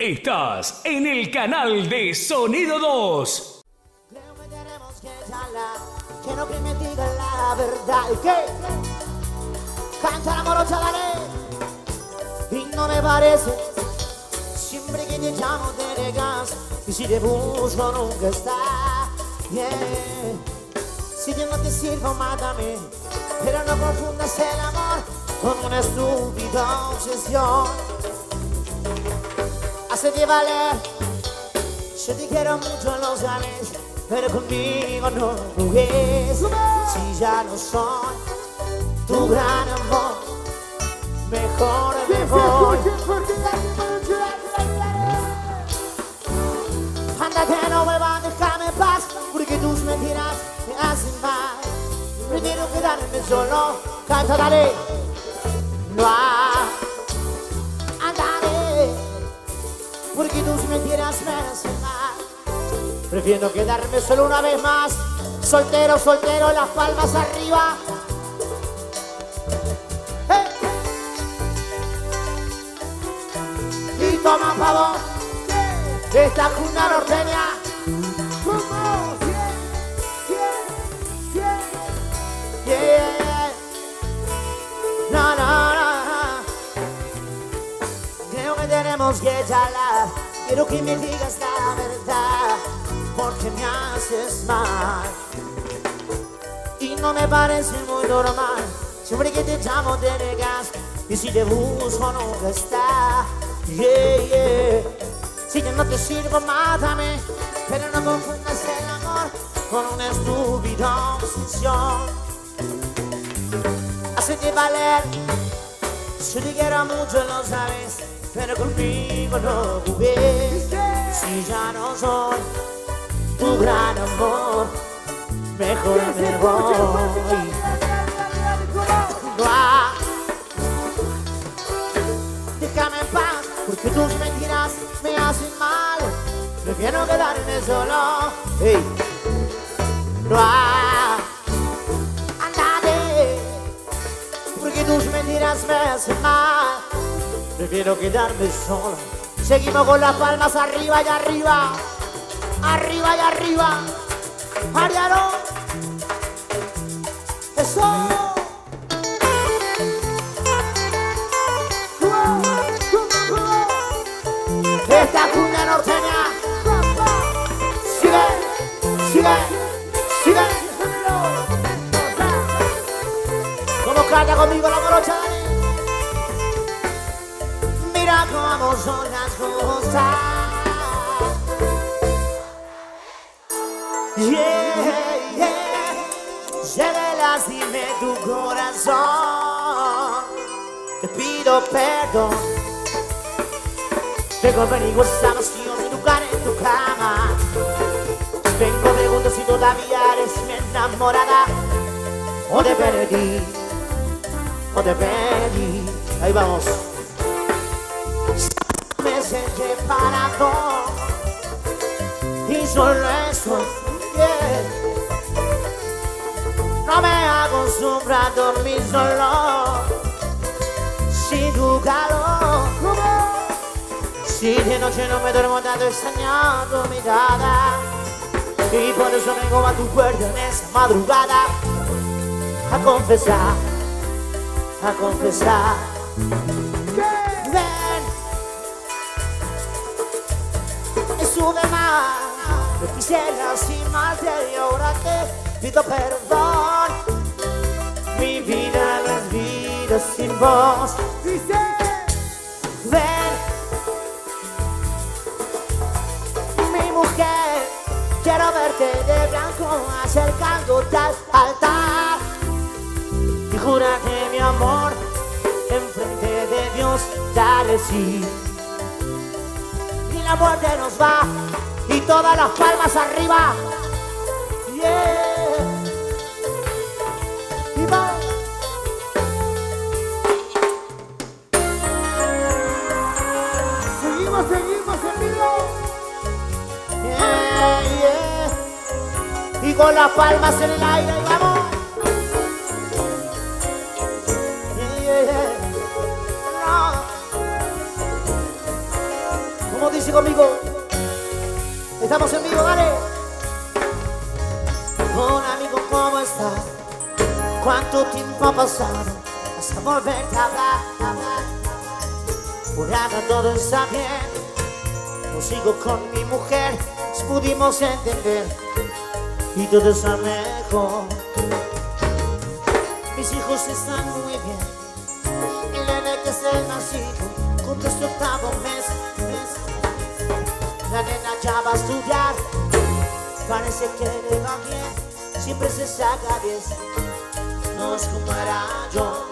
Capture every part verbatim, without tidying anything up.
Estás en el canal de Sonido dos. Creo que tenemos que charlar, quiero que me diga la verdad. ¿Y qué? Canta la morocha, dale. Y no me parece, siempre que te llamo te negas, y si te busco nunca está. Yeah. Si yo no te sirvo, mátame, pero no confundas el amor con una estúpida obsesión. Hacete valer, yo te quiero mucho, lo sabes, pero conmigo no jugues. Si ya no soy tu gran amor, mejor me voy. Anda que no vuelvan, déjame en paz, porque tus mentiras me hacen mal. Prefiero quedarme solo, canta, dale. No hay, andaré, porque tus mentiras me hacen mal. Prefiero quedarme solo una vez más, soltero, soltero, las palmas arriba. Hey. Y toma pavo, esta cuna norteña. Yeah. No, no, no. Creo que tenemos que charlar, quiero que me digas la verdad, porque me haces mal y no me parece muy normal. Siempre que te llamo te negas, y si te busco nunca está. Yeah, yeah. Si yo no te sirvo, mátame, pero no confundas el amor con una estúpida obsesión. Hacete valer, yo te quiero mucho, lo sabes, pero conmigo no jugues. Si ya no soy tu gran amor, mejor me voy. Ah, déjame en paz, porque tus mentiras me hacen mal. Prefiero quedarme solo. Hey. No, ah, andate, porque tus mentiras me hacen mal. Prefiero quedarme solo. Seguimos con las palmas arriba y arriba. Arriba y arriba. Ariano. Eso. Esta cumbia norteña. Sigue, sigue, sigue. Como canta conmigo la morocha, Dani. Mira cómo son las cosas. Yeah, yeah. Llévelas, dime tu corazón. Te pido perdón. Vengo conmigo esta noción sin lugar en tu cama. Vengo pregunto si todavía eres mi enamorada, o te perdí, o te perdí. Ahí vamos. Me senté parado y solo estoy, yeah. No me acostumbro a dormir solo sin tu calor. Si de noche no me duermo tanto, extraño tu mirada, y por eso vengo a tu puerta en esa madrugada a confesar, a confesar. Ven, y sube más. No quisiera lastimarte y ahora te pido perdón. Mi vida no es vida sin vos. Ven, quiero verte de blanco acercándote al altar, y júrate mi amor enfrente de Dios, dale sí. Y la muerte nos va, y todas las palmas arriba. Yeah. Y va. Seguimos, seguimos en vivo. Yeah, yeah. Y con las palmas en el aire, y vamos. Yeah, yeah. No. así conmigo. Estamos en vivo, dale. Hola amigo, ¿cómo estás? ¿Cuánto tiempo ha pasado hasta volver a hablar, hablar? Por acá todo está bien. Yo sigo con mi mujer, nos pudimos entender y todo está mejor. Mis hijos están muy bien. El nene que se nacido con su octavo mes, mes. La nena ya va a estudiar, parece que le va bien. Siempre se saca diez, no es como era yo.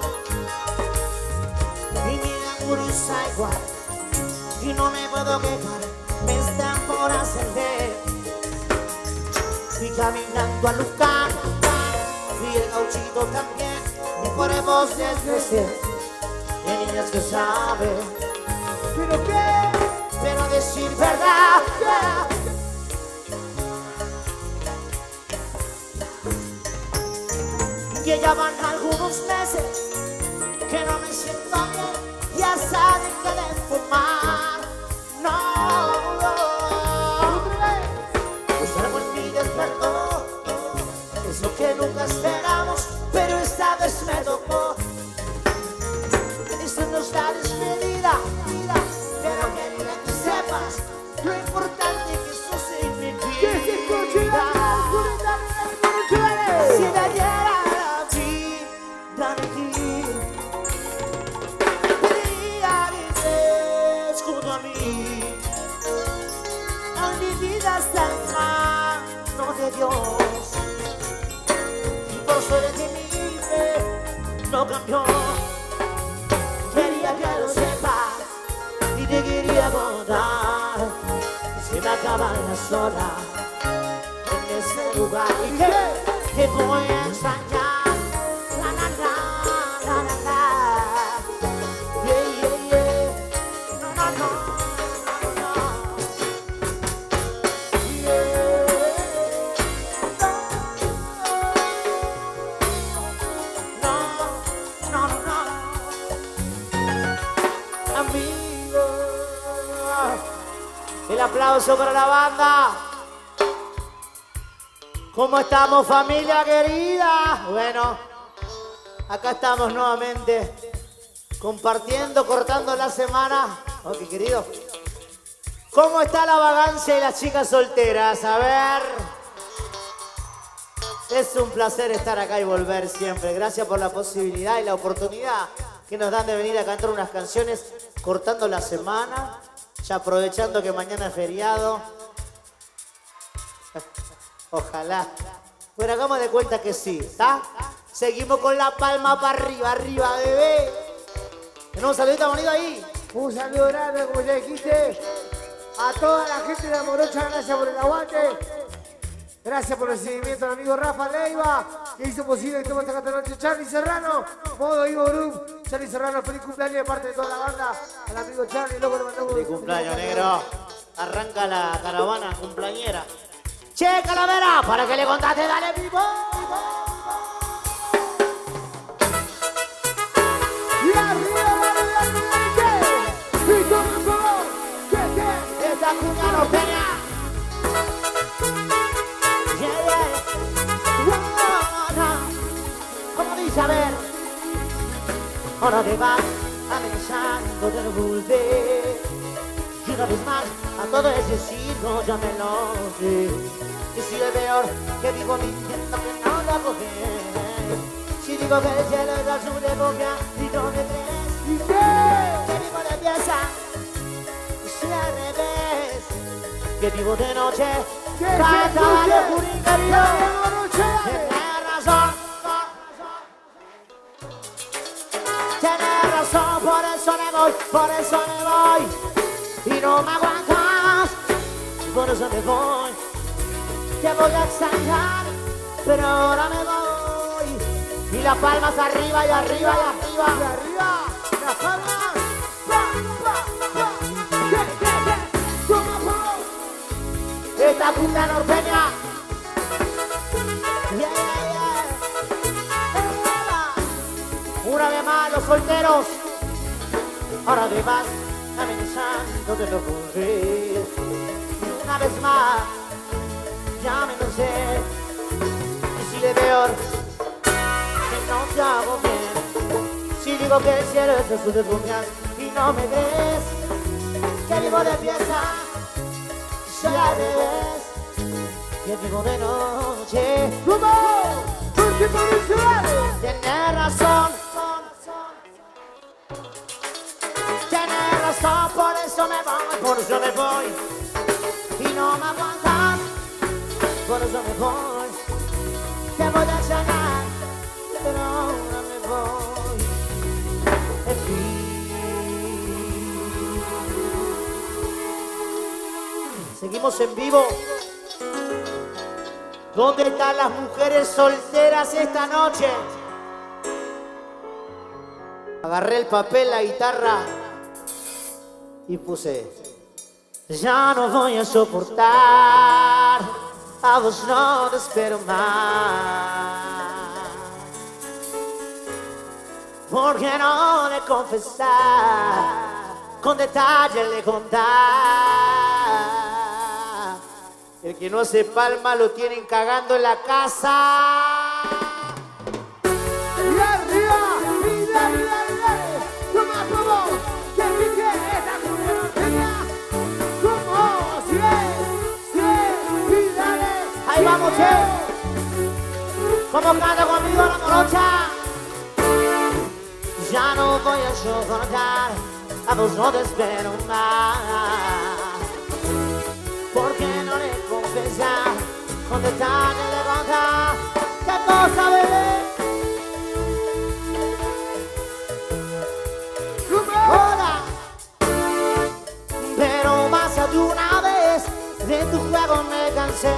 Y mi laburo está igual, y no me puedo quejar, me están por ascender. Fui caminando a Lucán, y el gauchito también, y podemos descrecer. Y hay niñas que saben, ¿pero qué? Pero decir verdad, yeah. Que ya van algunos meses que no me siento bien, ya saben que de fumar. No, no. Pues algo en mí despertó, es lo que nunca esperamos, pero esta vez me tocó. Esto no es la despedida, pero que bien que sepas lo importante que eso significa. Que se escuche la oscuridad en el mundo. Si te diera de ti, pediría vives junto a mí. Hoy mi vida está en manos de Dios, y por suerte mi fe no cambió. Quería que lo sepas y te quería contar. Se me acaban las horas en ese lugar y que te voy a extrañar. El aplauso para la banda. ¿Cómo estamos, familia querida? Bueno, acá estamos nuevamente compartiendo, cortando la semana. Ok, querido. ¿Cómo está la vagancia y las chicas solteras? A ver. Es un placer estar acá y volver siempre. Gracias por la posibilidad y la oportunidad que nos dan de venir a cantar unas canciones cortando la semana. Ya aprovechando que mañana es feriado. Ojalá. Bueno, hagamos de cuenta que sí, ¿está? Seguimos con la palma para arriba, arriba, bebé. Tenemos un saludito bonito ahí. Un saludo grande, como ya dijiste, a toda la gente de Morocha. Gracias por el aguante. Gracias por el seguimiento al amigo Rafa Leiva, que hizo posible que estemos esta noche. Charlie Serrano, Modo Ivo Group. Charlie Serrano, feliz cumpleaños de parte de toda la banda. Al amigo Charlie, loco, le mandamos feliz cumpleaños, negro. Arranca la caravana cumpleañera. Che, Calavera, para que le contaste, dale, vivo. Y arriba, dale, dale, dale, que. Y con el favor, que, que. Esta cuña norteña. Yeah, yeah. Wow, no. Como dice, a ver. Ahora te vas amenazando de no volver. Y una vez más a todo ese circo ya me lo sé. Y si es peor que vivo mintiendo que no lo coger. Si digo que el cielo es azul de boca y no me crees. ¿Y qué? Que vivo de pieza y si al revés. Que vivo de noche. Que canta vale Jurín querido. Tienes razón. Tienes razón, por eso me voy, por eso me voy. Y no me aguantas, por eso me voy. Te voy a extrañar, pero ahora me voy. Y las palmas arriba y arriba y arriba. Y arriba, las palmas. Pa, pa, pa. ¿Qué, qué, qué? ¿Cómo fue? Esta punta norteña. Yeah, yeah, yeah. Una vez más, los solteros. Ahora te vas amenazando de no volver. Y una vez más, ya me lo sé. Y si le veo que no te hago bien, si digo que el cielo es azul de brujas y no me ves, que vivo de fiesta, soy al revés, que vivo de noche. ¡Vamos! Tienes razón, tienes razón, por eso me voy, por eso me voy. Y no me aguantas, por eso me voy. Te voy a extrañar, pero ahora me voy. En fin. Seguimos en vivo. ¿Dónde están las mujeres solteras esta noche? Agarré el papel, la guitarra y puse: ya no voy a soportar, a vos no te espero más. ¿Por qué no le confesar, con detalle le contar? El que no se palma lo tienen cagando en la casa. ¡Y arriba! ¡Y dale, dale, dale! ¡Toma, toma! ¡Que pique esta cumbia norteña! ¡Como! ¡Sí, sí! ¡Y dale! ¡Ahí vamos, che! ¿Cómo canta conmigo la morocha? Ya no voy a soportar, a vos no te espero más. ¿Por qué no le confesar, con detalle le contar? ¿Qué cosa, bebé? Hola. Pero basta de una vez, de tu juego me cansé.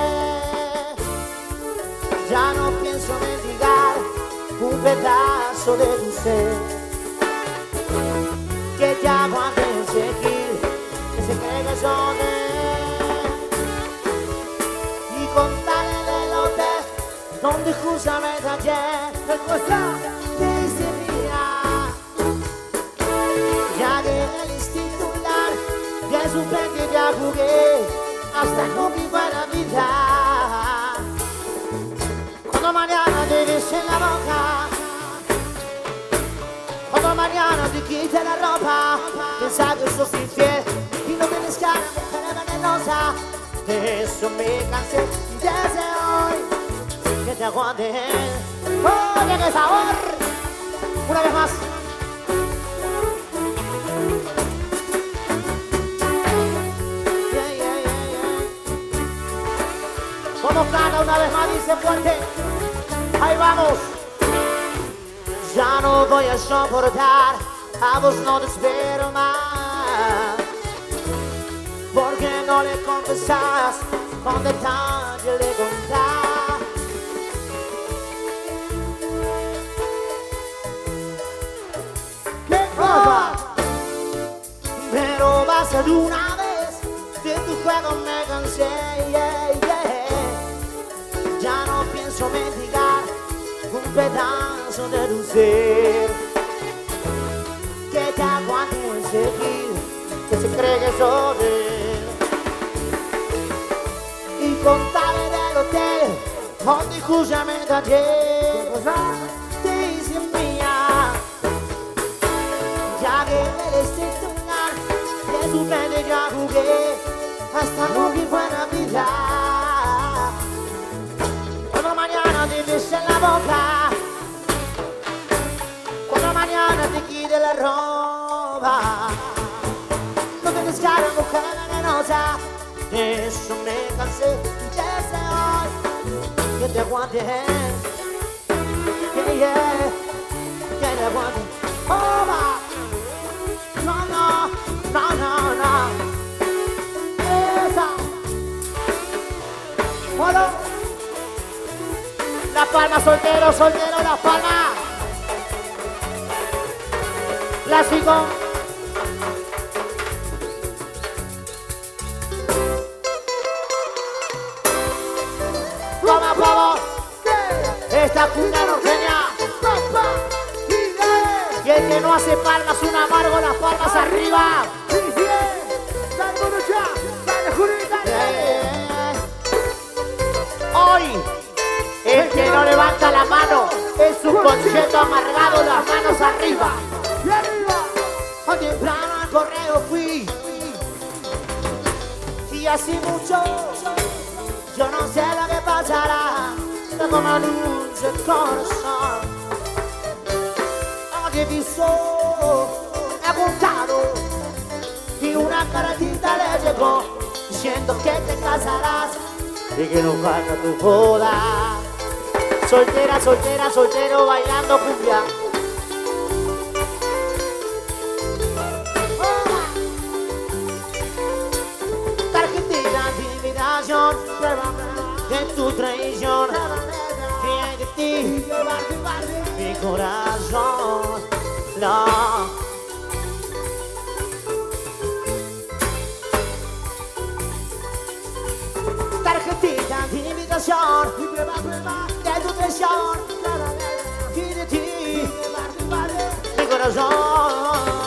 Ya no pienso mendigar un pedazo de tu ser, que te aguante seguir, que se cree que son de contarle del hotel donde justamente ayer el cosa dice mía. Ya que en el institular que supe que ya jugué hasta con mi buena vida. Cuando mañana te beses en la boca, cuando mañana te quite la ropa, piensa que sos infiel y no tienes cara de mujer venenosa. De eso me cansé desde hoy, que te aguante. Oye, qué sabor. Una vez más. Yeah, yeah, yeah, yeah. Como canta una vez más, dice fuerte. Ahí vamos. Ya no voy a soportar, a vos no te espero más. ¿Por qué no le confesas, con detalle le contás? ¿Qué cosa? Pero basta de una vez, de tu juego me cansé, yeah, yeah. Ya no pienso mendigar un pedazo de tu ser, que te aguante seguir, que se cree que soy de él. Y contarle del hotel donde justamente ayer te hice mía. Ya que en el institular de su mente ya jugué hasta con mi buena vida. Cuando mañana te beses en la boca, cuando mañana te quite la ropa, no tienes cara mujer venenosa. De eso me cansé desde hoy, que te aguante, yeah, yeah, que te aguante. Oh, va. No, no, no, no, no. Esa. Hola. La palma, soltero, soltero, la palma. Clásico. Toma, pavo, esta cumbia norteña. Y el que no hace palmas, un amargo, las palmas arriba. Hoy temprano al correo fui y así mucho, yo no sé lo que pasará. Tengo una luz el corazón. Hoy he visto, he apuntado y una cartita le llegó diciendo que te casarás y que no falta tu boda. Soltera, soltera, soltero bailando cumbia. De tu traición, que hay de ti, mi corazón, no. Tarjetita de invitación, de tu traición, que de ti, mi corazón.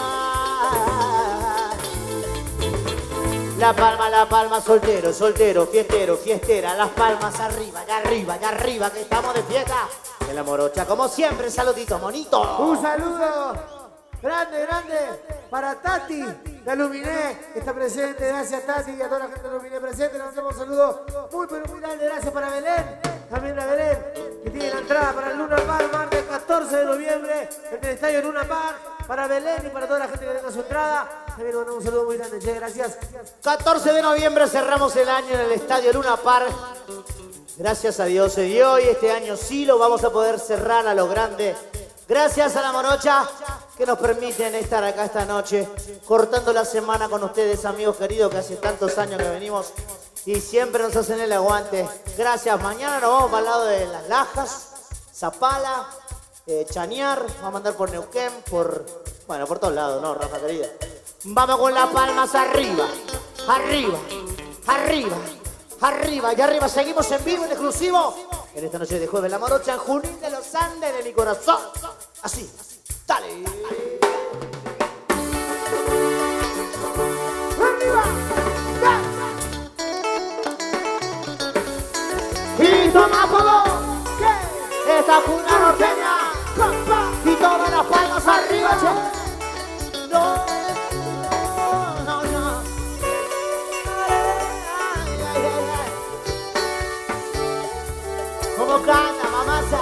La palma, la palma, soltero, soltero, fiestero, fiestera, las palmas arriba, y arriba, y arriba, que estamos de fiesta. En la morocha, como siempre, saludito, monito. Un saludo grande, grande para Tati de Luminé, que está presente. Gracias, Tati, y a toda la gente de Luminé presente. Le mandamos un saludo muy, pero muy grande. Gracias para Belén, también a Belén, que tiene la entrada para el Luna Park, martes catorce de noviembre, en el estadio Luna Park. Para Belén y para toda la gente que tenga su entrada. También le mandamos un saludo muy grande, che, gracias. catorce de noviembre cerramos el año en el estadio Luna Park. Gracias a Dios se dio y este año sí lo vamos a poder cerrar a lo grande. Gracias a la morocha que nos permiten estar acá esta noche, cortando la semana con ustedes, amigos queridos, que hace tantos años que venimos y siempre nos hacen el aguante. Gracias. Mañana nos vamos para el lado de Las Lajas, Zapala, eh, Chañar, vamos a andar por Neuquén, por, bueno, por todos lados, ¿no, Rafa querida? Vamos con las palmas arriba, arriba, arriba, arriba y arriba. Seguimos en vivo, en exclusivo, en esta noche de jueves, la morocha en Junín de los Andes, de mi corazón. Así, dale. ¡Arriba! Y toma fuego, esta cuna norteña, y todas las palmas arriba, che. No, no, no. Ay, ay, ay, ay. Como canta mamasa.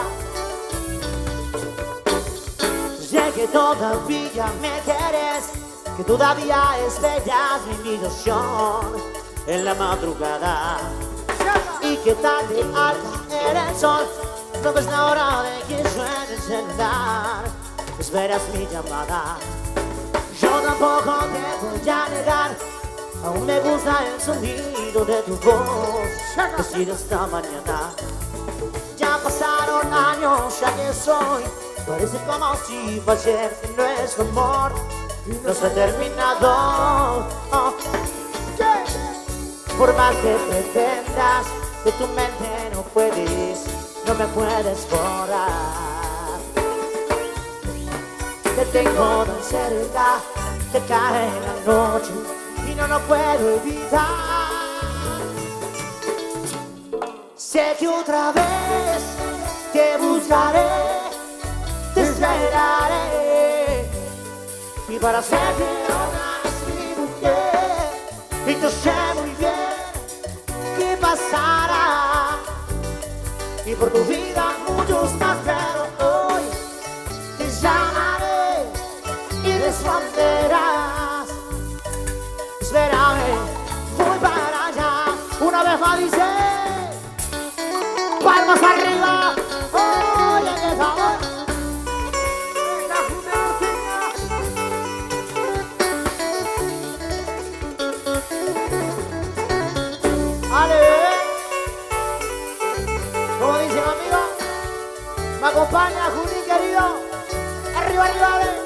Sé que todavía me quieres, que todavía es bella mi ilusión en la madrugada. Y que tarde al caer el sol, no ves la hora de que suene el celular. Esperas mi llamada. Yo tampoco te voy a negar, aún me gusta el sonido de tu voz. Decir esta mañana, ya pasaron años, ya que soy. Parece como si fue ayer que nuestro amor no se ha terminado. Oh. Por más que pretendas, de tu mente no puedes, no me puedes borrar. Te tengo tan cerca, te cae la noche y no lo puedo evitar. Sé que otra vez te buscaré, te esperaré, y para ser que no seas mi mujer, y yo sé muy bien qué pasará, y por tu vida muchos más, pero hoy te llamaré y responderás. Espérame, voy para allá. Una vez más dice, palmas arriba. Oye, que sabor. Ale, bebé. Como dice mi amigo, me acompaña Junín querido. Arriba, arriba, ale.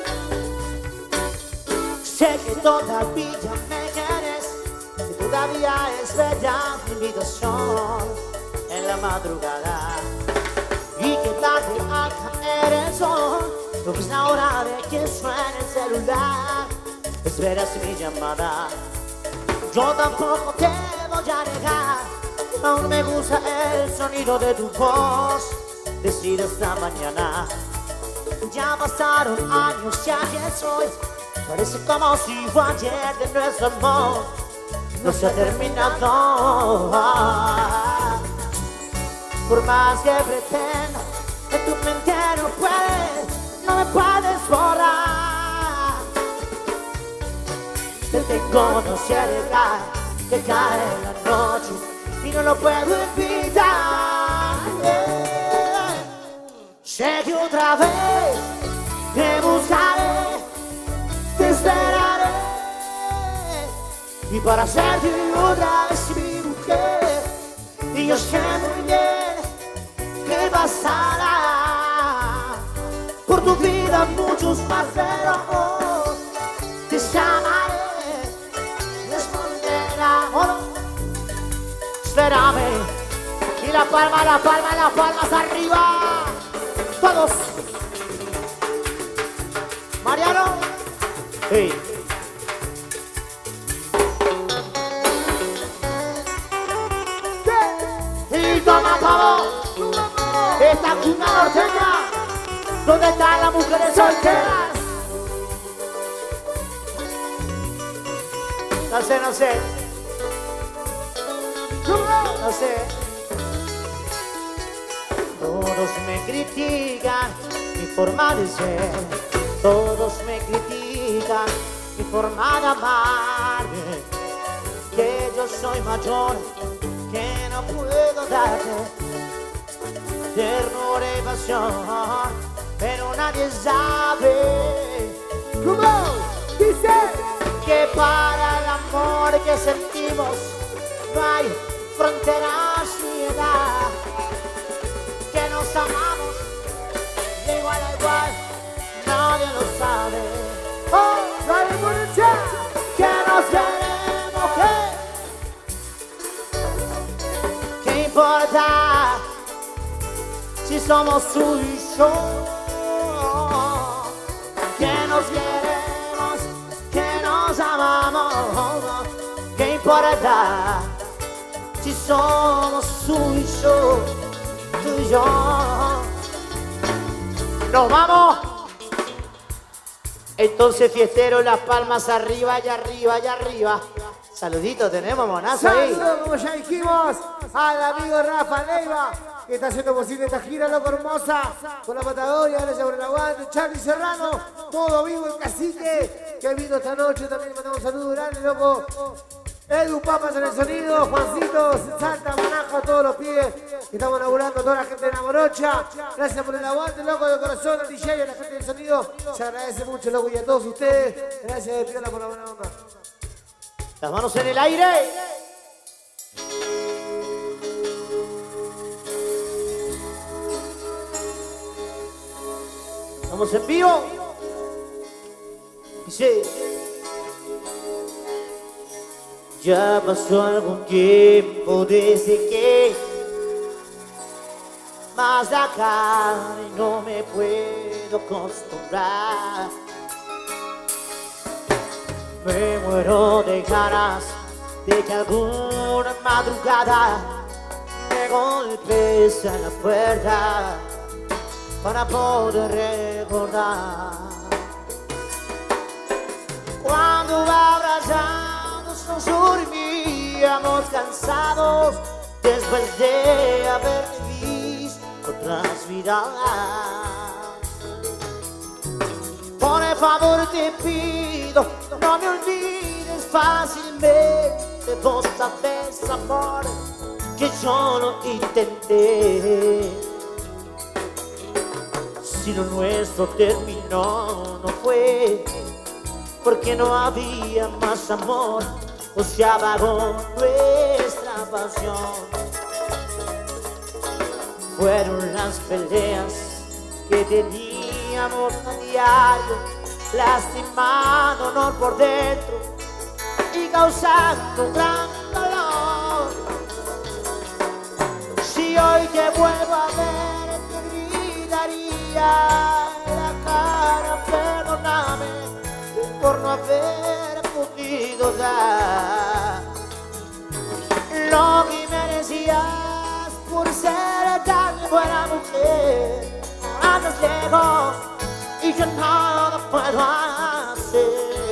Sé que todavía me quieres, que todavía es bella mi invitación en la madrugada, y que tarde al caer el sol, no es la hora de que suene el celular. Esperas mi llamada. Yo tampoco te voy a negar, aún me gusta el sonido de tu voz. Decir esta mañana, ya pasaron años, ya que soy. Parece como si fue ayer de nuestro amor no se ha terminado. Por más que pretenda, que tu mente no puedes, no me puedes borrar. Te tengo no cerca, que cae la noche y no lo puedo evitar. Yeah. Sé que otra vez te buscaré, te esperaré, y para serte otra vez mi mujer. Y yo sé muy bien que pasará por tu vida muchos más, pero te llamaré, responderá o no. Espérame, y la palma, la palma, las palmas arriba, todos. Mariano, hey. Y toma pavo, esta cuna norteña, ¿dónde están las mujeres solteras? No sé, no sé. No sé. Todos me critican mi forma de ser, todos me critican mi forma de amar, que yo soy mayor, que no puedo darte ternura y pasión, pero nadie sabe ¿Cómo? Dice que para el amor que sentimos no hay fronteras ni edad, que nos amamos de igual a igual, nadie lo sabe. ¡Oh! ¡Dale por el chat! Que nos queremos, ¿qué? ¿Qué importa si somos tú y yo? Que nos queremos, que nos amamos. ¿Qué importa si somos tú y yo, tú y yo? ¡Nos vamos! Entonces, fiestero, las palmas arriba y arriba y arriba. Saludito, tenemos monazo ahí. Saludos, como ya dijimos, al amigo Rafa Leiva, que está haciendo posible esta gira, loco, hermosa, con la Patagonia. Gracias por el aguante. Charly Serrano, todo vivo, el cacique, que vino esta noche. También le mandamos un saludo grande, loco. Edu Papas en el sonido, Juancito, Santa, Manajo, a todos los pibes que estamos inaugurando, a toda la gente de la Morocha. Gracias por el aguante, loco, de corazón, al D J, a la gente del sonido. Se agradece mucho, loco, y a todos ustedes. Gracias de Piola por la buena onda. Las manos en el aire. Estamos en vivo. Y sí. Ya pasó algún tiempo desde que más de acá y no me puedo acostumbrar. Me muero de ganas de que alguna madrugada me golpees a la puerta para poder recordar. Cuando abrazados nos dormíamos cansados después de haber vivido otras vidas. Por favor te pido, no me olvides fácilmente. Vos sabés, amor, que yo lo intenté. Si lo nuestro terminó, no fue porque no había más amor o se apagó nuestra pasión. Fueron las peleas que teníamos a diario, lastimándonos por dentro y causando un gran dolor. Si hoy te vuelvo a ver, te gritaría en la cara, perdóname por no haber podido dar lo que merecías por ser tan buena mujer. Andas lejos y yo no lo puedo hacer.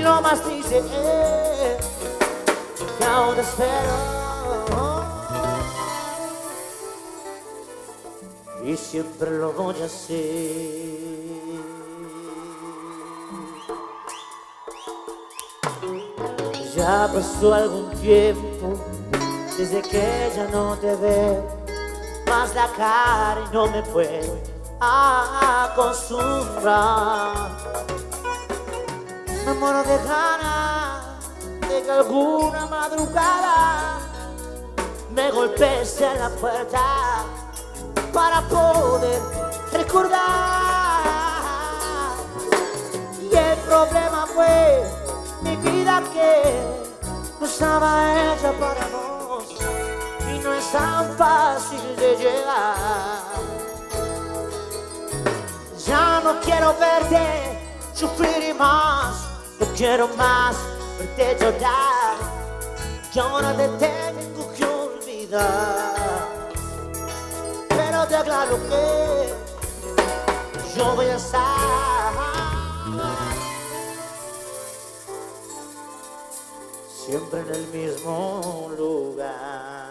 lo más triste es que aún te espero. Y siempre lo voy a hacer. Ya pasó algún tiempo desde que ya no te veo más la cara y no me puedo acostumbrar. Me muero de ganas de que alguna madrugada me golpees en la puerta para poder recordar. Y el problema fue mi vida, que no estaba hecha para vos y no es tan fácil de llegar. Ya no quiero verte sufrir más, no quiero más verte llorar, que ahora te tengo que olvidar. Pero te aclaro que yo voy a estar siempre en el mismo lugar.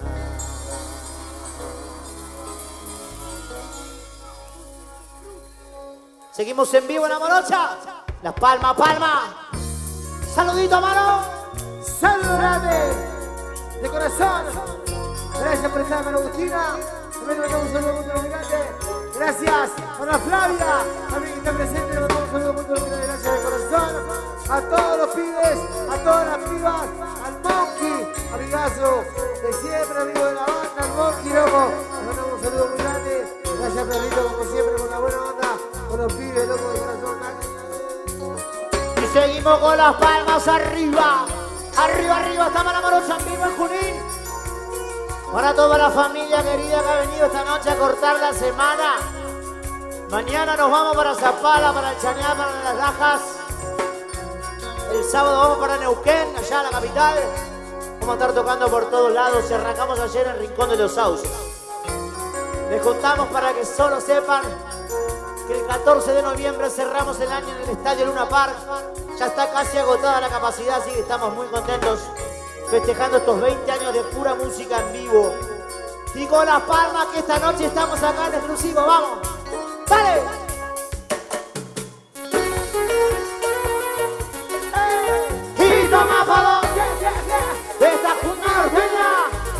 Seguimos en vivo en La Morocha. Las palmas, palmas. Saludito, mano. Saludos grandes de corazón. Gracias por estar, María Agustina. También le mandamos un saludo muy grande. Gracias, Ana Flavia. También que está presente, le mandamos un saludo muy grande. Gracias de corazón. A todos los pibes, a todas las pibas, al Monkey, amigazo de siempre, amigo de la banda, al Monkey, loco. Le mandamos un saludo muy grande. Gracias, Perrito, como siempre, con la buena onda, con los pibes, loco, de corazón. Y seguimos con las palmas arriba. Arriba, arriba, estamos en La Morocha en vivo en Junín. Para toda la familia querida que ha venido esta noche a cortar la semana. Mañana nos vamos para Zapala, para el Chañar, para Las Lajas. El sábado vamos para Neuquén, allá en la capital. Vamos a estar tocando por todos lados. Y arrancamos ayer en Rincón de los Sauces. Les contamos para que solo sepan que el catorce de noviembre cerramos el año en el Estadio Luna Park. Ya está casi agotada la capacidad, así que estamos muy contentos festejando estos veinte años de pura música en vivo. Y con las palmas que esta noche estamos acá en exclusivo, vamos. ¡Dale! Y toma palo, esta junta norteña.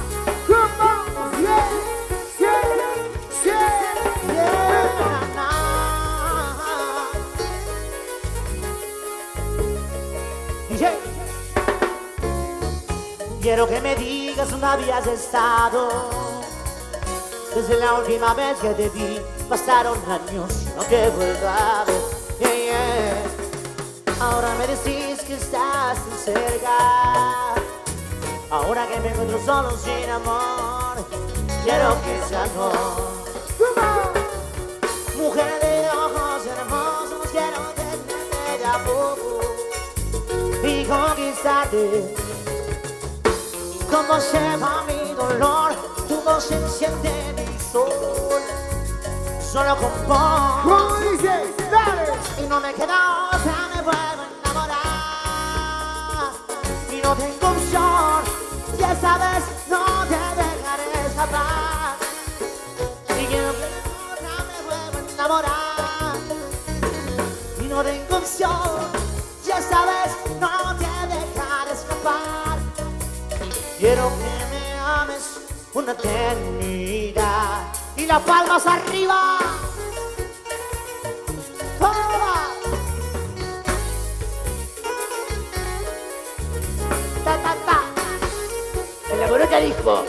Quiero que me digas dónde habías estado desde la última vez que te vi. Pasaron años, no te vuelvo a ver. Yeah, yeah. Ahora me decís que estás tan cerca. Ahora que me encuentro solo sin amor, quiero que seas vos. Mujer de ojos hermosos, quiero tenerte de a poco y conquistarte. Como lleva mi dolor, tu voz enciende mi sol. Solo con vos. ¿Cómo dice? ¡Dale! Y no me queda otra, me vuelvo a enamorar. Y no tengo opción, y esta vez no te dejaré escapar. Y quiero que otra, me vuelvo a enamorar. Y no tengo opción, y esta vez no te dejaré escapar. Quiero que me ames una eternidad. Y las palmas arriba. ¡Toma! Ta, ta, ta. En La Morocha disco.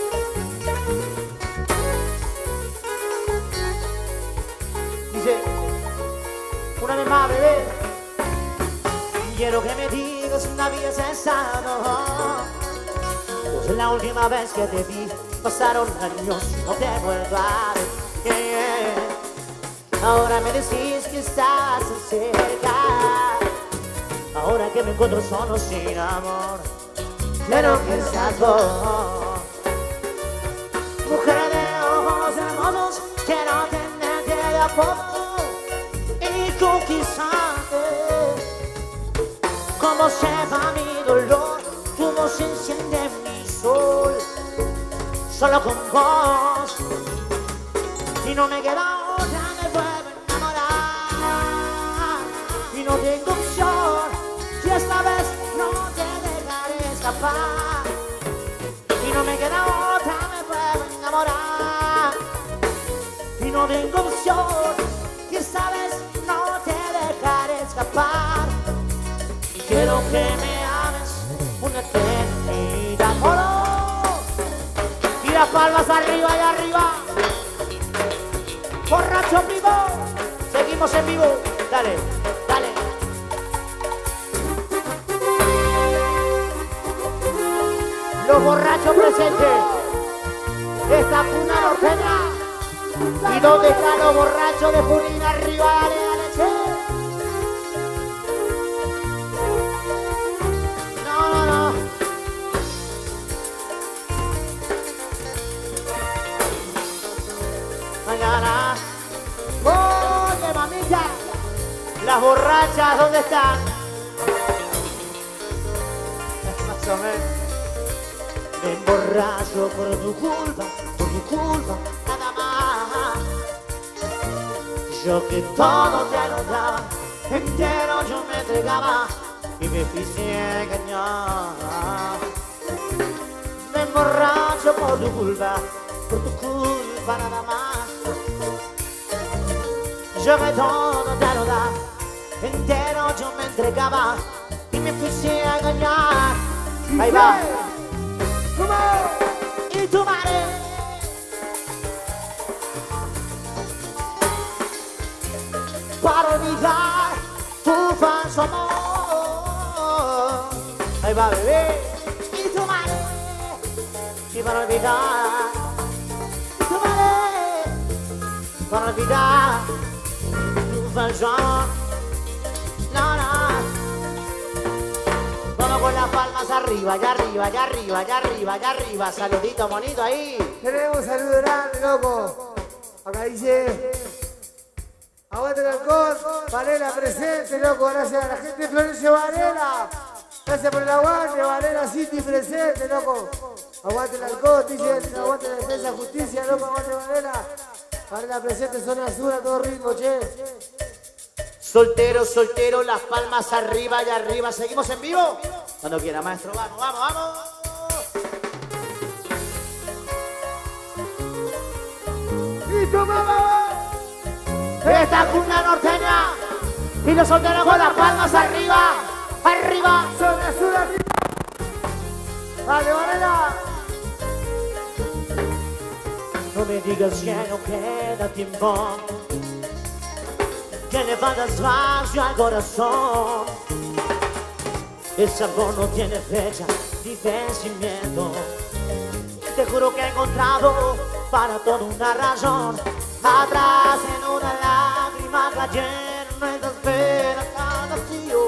Dice, una vez más, bebé. Quiero que me digas una habías estado. Desde la última vez que te vi, pasaron años, no te vuelvo a ver. Yeah, yeah. Ahora me decís que estás cerca. Ahora que me encuentro solo sin amor, quiero que seas vos. Mujer de ojos hermosos, quiero tenerte de a poco y conquistarte. voz lleva mi dolor, tu voz enciende mi sol. Solo con vos, y no me queda otra, me vuelvo a enamorar. Y no tengo opción, si esta vez no te dejaré escapar. Y no me queda otra, me vuelvo a enamorar. Y no tengo opción, si esta vez no te dejaré escapar. Quiero que me ames una eternidad, moro. Y las palmas arriba y arriba. Borracho vivo. Seguimos en vivo. Dale, dale. Los borrachos presentes. Esta cuna norteña. ¿Y dónde están los borrachos de Junín? Arriba, dale, dale, che. No, no, no. Mañana. Oye, mamita. Las borrachas, ¿dónde están? Más o menos. Me emborracho por tu culpa, por tu culpa, nada más. Yo que todo te lo daba, entero yo me entregaba y me quise engañar. Me emborracho por tu culpa, por tu culpa nada más. Yo que todo te lo daba, entero yo me entregaba y me quise engañar. Ahí va. Y tu madre para olvidar tu falso amor. Ahí va, bebé. Y tu madre y para olvidar tu madre para olvidar tu falso amor. No, no. Vamos con las palmas arriba, allá arriba, allá arriba, allá arriba, allá arriba. Saludito bonito ahí. Tenemos saludo grande, loco. Acá dice... Aguante el alcohol. Varela presente, loco. Gracias a la gente de Florencio Varela. Gracias por el aguante. Varela City presente, loco. Aguante el alcohol, dice. Aguante la defensa justicia, loco. Aguante Varela. Varela presente, zona sur a todo ritmo, che. Soltero, soltero, las palmas arriba y arriba. ¿Seguimos en vivo? Cuando quiera, maestro. Vamos, vamos, vamos. ¡Y tu mamá! Esta cuna norteña. Y los solteros con las palmas arriba. Arriba. Zona sur arriba. Vale, Varela. No me digas que no queda tiempo, que le faltas vacío al corazón. Ese amor no tiene fecha ni vencimiento. Te juro que he encontrado para todo una razón. Atrás en una lágrima cayeron nuestras penas al vacío.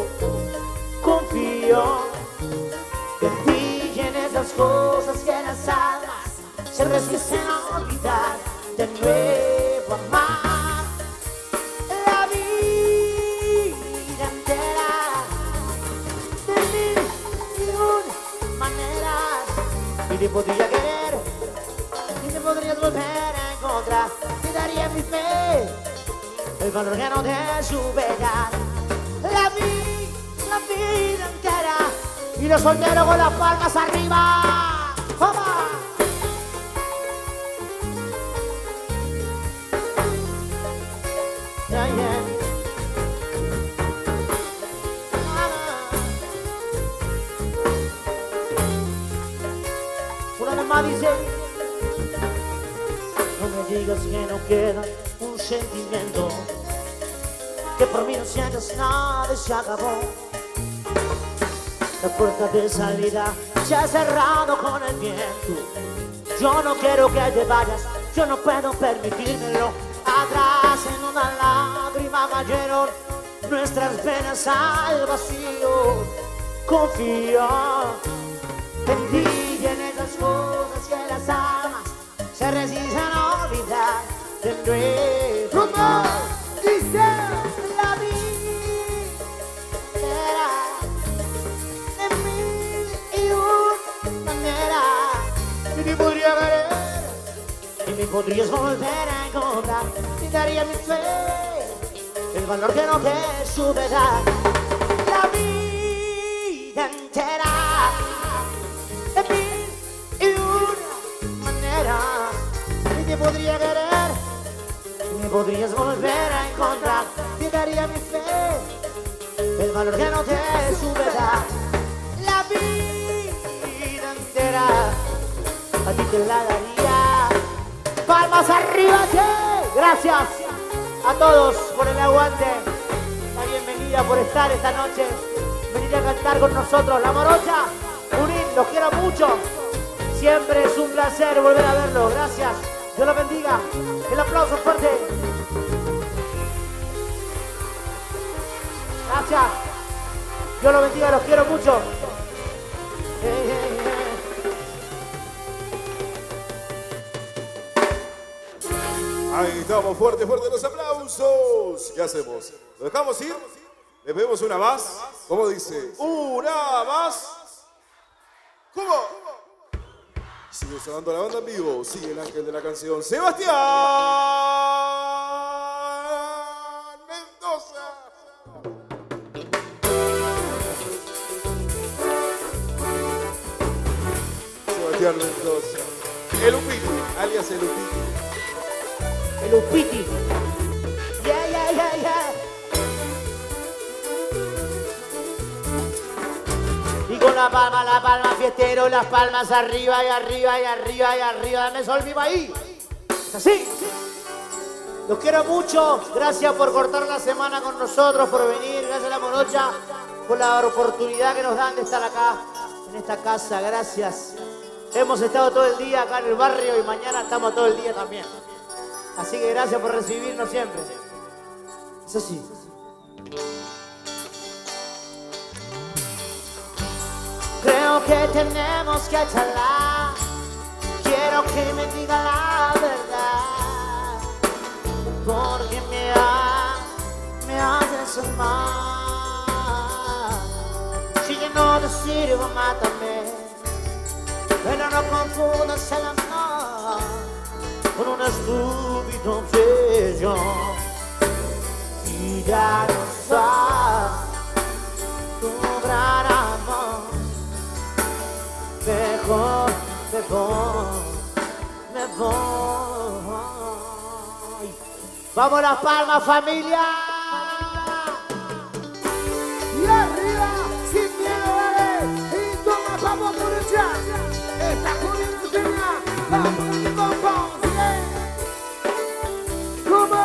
Confío en ti y en esas cosas que las almas se resisten a olvidar. De nuevo amar. La vida entera, de mil y un maneras. Y te podría querer, y te podrías volver a encontrar. Te daría mi fe, el valor que no te sube ya. La vida, la vida entera. Y los solteros con las palmas arriba. ¡Vamos! Yeah, yeah. Una vez más dice: no me digas que no queda un sentimiento, que por mí no sientes nada y se acabó. La puerta de salida se ha cerrado con el viento. Yo no quiero que te vayas, yo no puedo permitírmelo. Atrás en una lágrima cayeron nuestras penas al vacío. Confío en ti y en esas cosas que las almas se resisten a olvidar. De nuevo ¿Cómo dice? la vida podrías volver a encontrar. Te daría mi fe, el valor que no te sube dar. La vida entera, de mil y una manera. Y te podría querer, me podrías volver a encontrar. Te daría mi fe, el valor que no te sube dar. La vida entera, a ti te la daría. Palmas arriba, che. Gracias a todos por el aguante. La bienvenida por estar esta noche. Venir a cantar con nosotros La Morocha. Unir, los quiero mucho. Siempre es un placer volver a verlos. Gracias. Dios los bendiga. El aplauso fuerte. Gracias. Dios los bendiga, los quiero mucho. Hey, hey, hey. Ahí estamos, fuerte, fuerte los aplausos. ¿Qué hacemos? ¿Lo dejamos ir? ¿Le pedimos una más? ¿Cómo dice? ¡Una más! ¿Cómo? Sigue sonando la banda en vivo. Sigue el ángel de la canción, Sebastián Mendoza. Sebastián Mendoza. El Upiti, alias el Upiti. El Upiti. Yeah, yeah, yeah, yeah. Y con la palma, la palma, fiestero, las palmas arriba y arriba y arriba y arriba. Dame sol vivo ahí. Es así. Los quiero mucho. Gracias por cortar la semana con nosotros, por venir. Gracias a La Morocha por la oportunidad que nos dan de estar acá, en esta casa. Gracias. Hemos estado todo el día acá en el barrio y mañana estamos todo el día también. Así que gracias por recibirnos siempre. Es así. Creo que tenemos que charlar. Quiero que me diga la verdad. Porque me, ha, me haces mal. Si yo no te sirvo, mátame. Pero no confundas el amor con una estúpida obsesión. Y ya no sabes tu gran amor. Mejor me voy, me voy. Vamos las palmas, familia. Y arriba, sin miedo, dale. Y toma, vamos por el jazz. Esta jodida enseña. Vamos, vamos, vamos. ¿Cómo?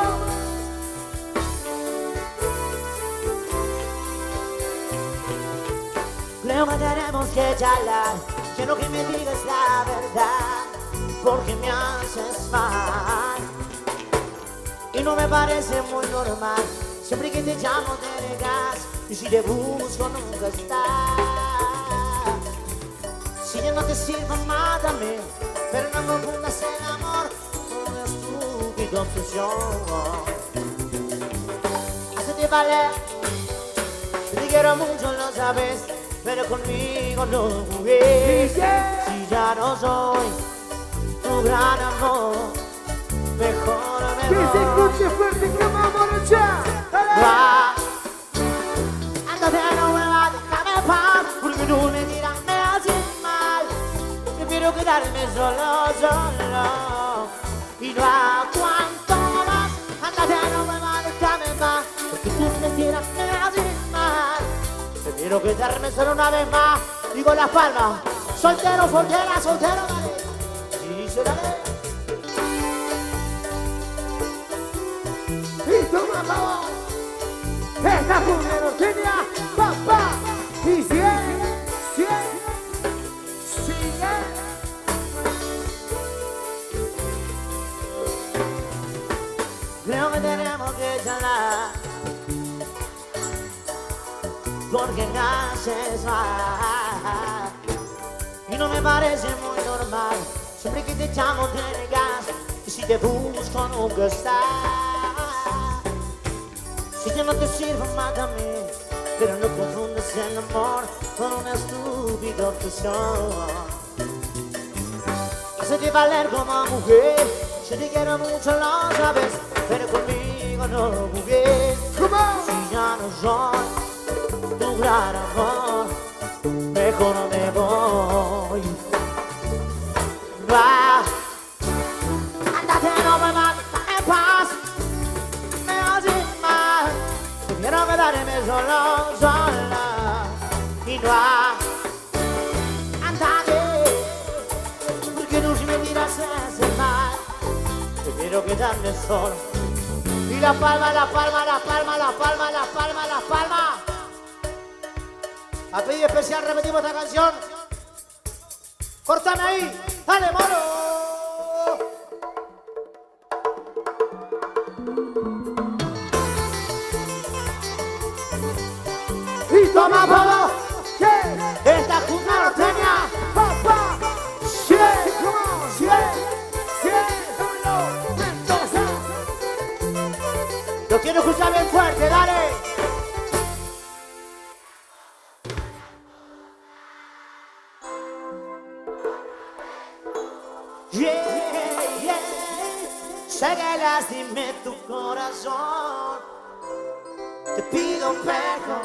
Creo que tenemos que charlar. Quiero que me digas la verdad, porque me haces mal. Y no me parece muy normal. Siempre que te llamo te negas. Y si te busco nunca estás. Si yo no te sirvo, mátame. Pero no confundas el amor con una estúpida obsesión. Hacete valer. Te quiero mucho, lo sabes. Pero conmigo no jugues. Si ya no soy tu gran amor, mejor me voy. Que se escuche fuerte que vamos a luchar. Va. Ándate, no vuelvas, déjame en paz, porque tú me dirás, me haces mal. Prefiero quedarme solo, solo. Y no aguanto más. Ándate, no vuelvas, déjame en paz, porque tú me dirás, me haces mal. Prefiero quedarme solo una vez más. Digo las palmas. Soltero, soltera, soltero, dale. Y se dale. Y toma, vamos. Esta cumbia norteña, papá. Y cien, cien, cien. Creo que tenemos que charlar, porque me haces mal. Y no me parece muy normal. Siempre que te llamo te negas. Y si te busco nunca estás. Si yo no te sirvo, mátame. Pero no confundas el amor con una estúpida obsesión. Hacete valer como mujer. Si te quiero mucho lo sabes, pero conmigo no jugué. Si ya no soy tu gran amor, mejor me voy. Va, andate, no me mates en paz, me oyes más. Quiero quedarme solo, sola, y no hay. Andate, porque no si me tiras ese mal. Quiero quedarme solo. Y la palma, la palma, la palma, la palma, la palma, la palma. A pedido especial repetimos esta canción. Cortame ahí. Dale, moro. Y toma todo. Esta junta norteña. Papá. Sí, sí, sí. Lo quiero escuchar bien fuerte, dale. Yeah, yeah. Sé que lastimé tu corazón. Te pido perdón.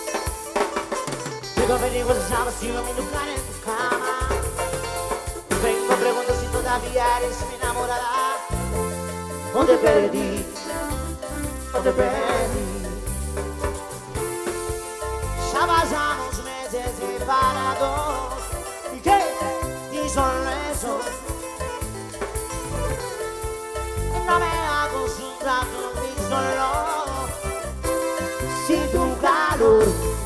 Digo, me digo, sabes si no mi lugar en tu cama. Vengo, pregunto si todavía eres mi enamorada. O te perdí. O te perdí. Ya pasamos meses separados. ¿Y qué? Y solo eso. No me acostumbras a mí solo. Si tu calor,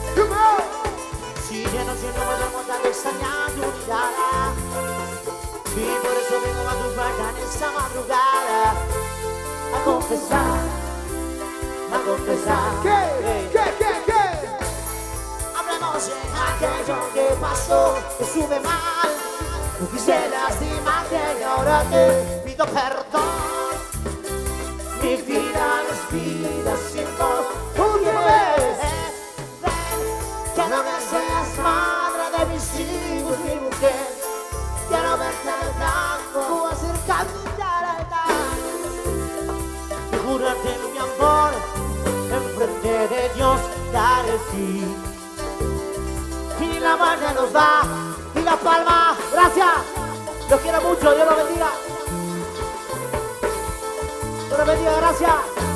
si ya no siento me duermo tan extrañar tu mirada. Y por eso vengo a tu puerta en esta madrugada a confesar. A confesar. ¿Qué? ¿Qué? ¿Qué? ¿Qué? Hablemos de aquello que pasó, que estuve mal. No quise lastimarte y ahora te pido perdón. Mi vida no es vida sin vos. Otra vez. Que no me seas madre de mis hijos, mi mujer. Quiero verte al blanco, acercándote al altar. Y jurarte mi amor, enfrente de Dios daré fin. Y la muerte nos va, y la palma, gracias. Los quiero mucho, Dios los bendiga. Dios los bendiga, gracias.